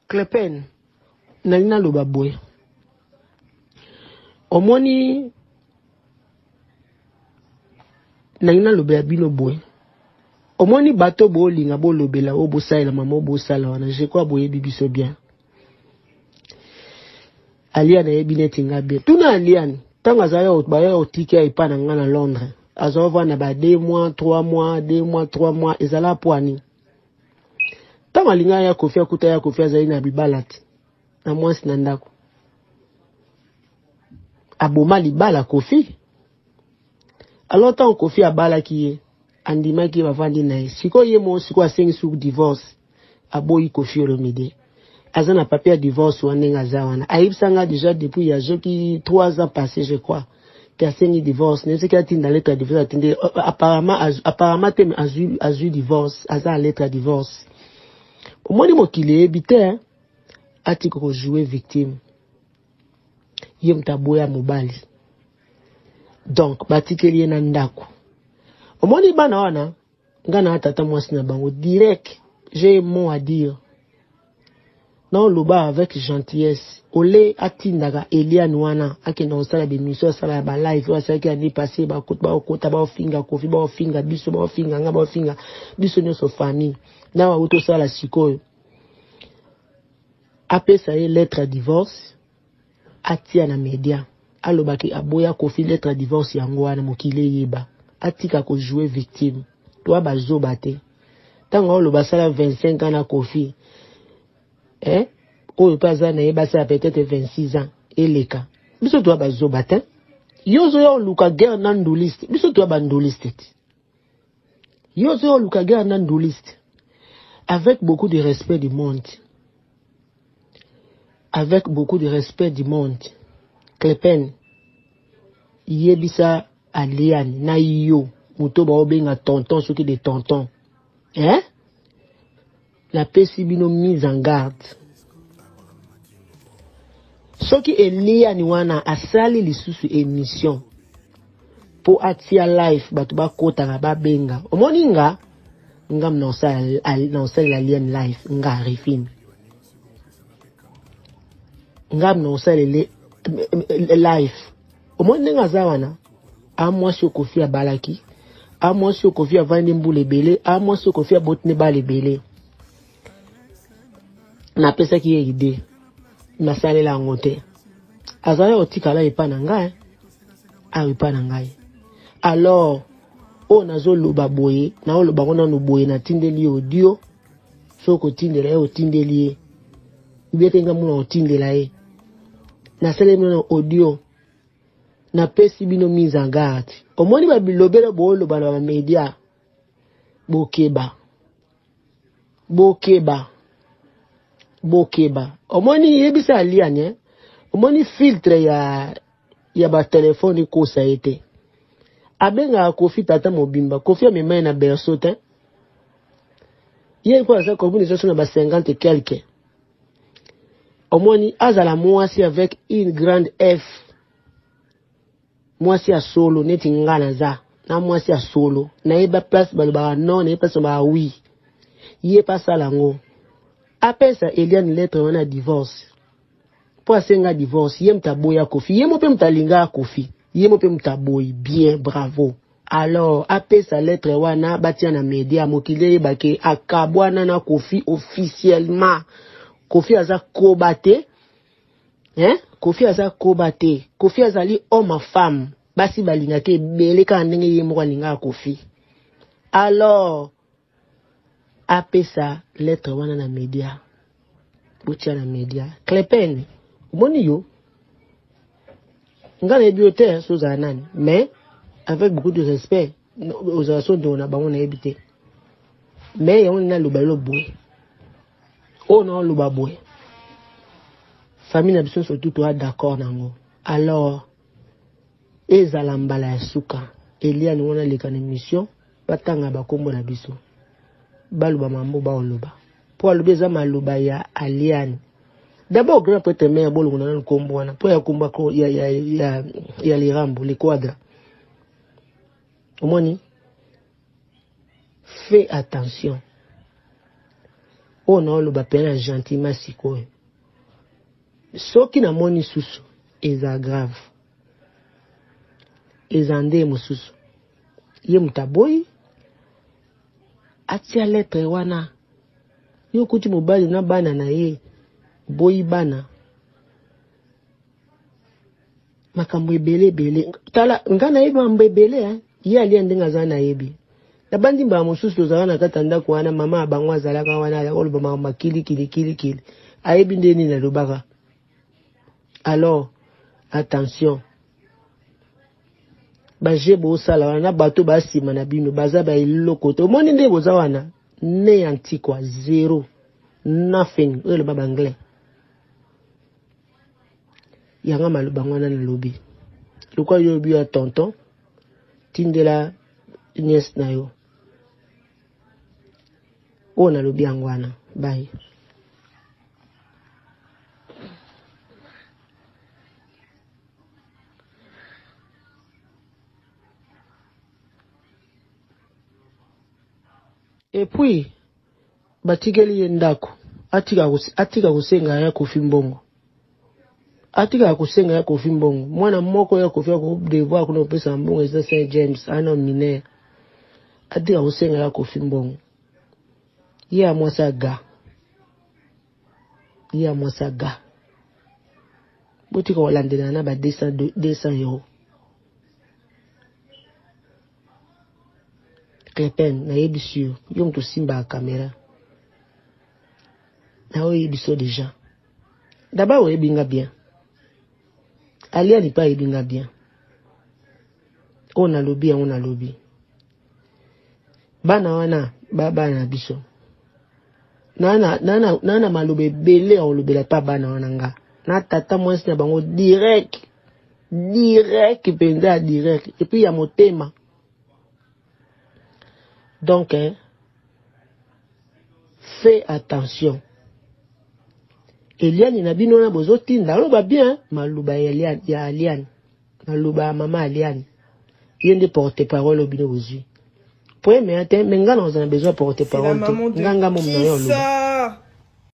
Klepen nalina loba boy omoni nalina loba bino boy omoni bato bo linga bo lobela o bo sala mama bo sala wana je crois boye bibiso bien Aliane ebineti nga bien tuna Aliane tanga zayo baya otiki ipa na nga na Londres azova na ba 2 mois 3 mois 2 mois 3 mois ezala poani tanga linga ya Kofi akuta ya Kofi azali na bibalati na mwasi na ndako aboma libala Kofi alors tant Kofi abala kiye andima ki bavandi na ye siko ye mo siko asengi sur divorce aboyi Kofi Olomide azana papier divorce wanenga zawana aibsanga déjà depuis ya joki 3 ans passés je crois que asengi divorce ne sika tinda lettre de divorce atinde apparemment tem azu divorce aza lettre divorce omoni mokile ebite atiko ko jouer victime yem taboya mobali donc batikeli na ndako omoni bana wana ngana atata mwasi na bango direct j'ai mot à dire non loba avec gentillesse olé atindaka Eliane wana akenda osala de mission sala ba live wasaki ani passé ba kota ba finga Kofi ba finga biso ba finga nga ba finga biso nyoso famille na wa uto sala sikoyo apesa ye lettre à divorce atia na media alobaki aboya Kofi lettre à divorce yango wana mokile yeba atika ko jouer victime toi bazo bate tango lo basala 25 ans na Kofi oyo paza na yeba ça peut-être 26 ans eleka biso toi bazo bate yozo yo luka guerre na ndoliste biso toi bandoliste yozo yo luka guerre na ndoliste avec beaucoup de respect du monde avec beaucoup de respect du monde Klepen yebisa Aliane na yo muto ba obenga tonton soki de tonton la pesi bino mise en garde soki Eliane wana asali lisusu émission po atia live batu ba kota na ba benga omoni nga ngam na osala Aliane live nga refine ngam na osala live omoni nga zawana amwasi Kofi abalaki amwasi Kofi avandi mbule bele amwasi Kofi abotne bale bele na pesa ki idée na salela ngote azala otikala epa na ngai epa na ngai alors on azo loba boye na loba kona no boye na tindeli audio soko tindela ye otindeli ubete ngamu na otindela ye na salela na audio na pesi bino mise en garde omoni ba bilobela bo loba na media bokeba omoni yebisa Aliane omoni filtre ya ba telefone ko sa ete abenga Kofi tata mobimba Kofi amema na berceau te ye ko asa ko buni so na ba 50 et quelque omoni azala mwasi avec une grande F mwasi ya solo neti ngana za na mwasi ya solo na yeba place ba non na yeba so ba oui ye pasa lango apesa Eliane lettre wana divorce po asenga divorce ye mtaboya Kofi ye mo pe mtalinga Kofi ye mo pe mtaboyi bien bravo alors apesa lettre wana batia na media mokile bake akabwana na Kofi officiellement Kofi aza kobate Kofi aza kobate Kofi azali homme à femme basi balinga ke beleka ndenge ye mo linga Kofi alors apesa lettre wana na media butia na media Klepen moni yo ngana biote soza nani mais avec beaucoup de respect aux assauts de na bango na ebité mais on na lobalo boy on loba boy famille na biso surtout toi d'accord nango alors ezala mbala ya suka Eliane wana leka na mission batanga bakombo na biso baluba mambo ba oloba po alobeza maloba ya Aliane d'abord grand prêtre mère bolongo na nkombo wana po ya komba ko ya lirambo le quadra omoni fais attention On a le bapena gentiment sikoyo. Soki na moni susu, eza grave. Eza nde mususu. Ye mutaboyi, atia lettre wana. Yo kuti mobali na bana na ye, boyi bana. Makambo ebele. Tala, nga na yebi mambo ebele, ye ali ndenga za na yebi. Na bandi mba mususu tozala na katanda kuana mama abango azalaka wana ya oloba mama kili. Ayebi ndeni na lobaka. Alors, attention. Baje bo sala wana bato basima na bino baza ba iloko to moni nde boza wana ne antikwa zero nothing le baba anglais yanga maluba ngwana na lobi lokwa yo bi ya tonton tindela nièce na yo ona lobi angwana bye. Et puis, batigeli yendako, atika kusenga ya kofi mbongo. Atika kusenga ya kofi mbongo. Mwana moko ya kofi ya devoir kuna pesa mbongo eza Saint James, ana minere. Atika kusenga ya kofi mbongo. Ye amwasa ga. Botika walandela na ba 200 euros. Clepin, na yebisu, yom to simba caméra. Na yebisu déjà. D'abord, on yebinga bien. Alia n'est pas yebinga bien. On a lobby. Bana wana, baba na biso. Nana malobe belé, on lobela pas bana wana nga. Na tata mwesi na bango direct, penza direct. Et puis, il y a mon thème. Donc, fais attention. Eliane nabino na bozoti ndaloba bien, maluba Eliane ya Aliane. Maluba mama Aliane. Yende porte-parole au bino bozu. Pour mais ngana on a besoin porte-parole. Nganga mo mna yo.